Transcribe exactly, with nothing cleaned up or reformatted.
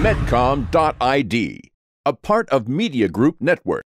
medcom dot I D, a part of Media Group Network.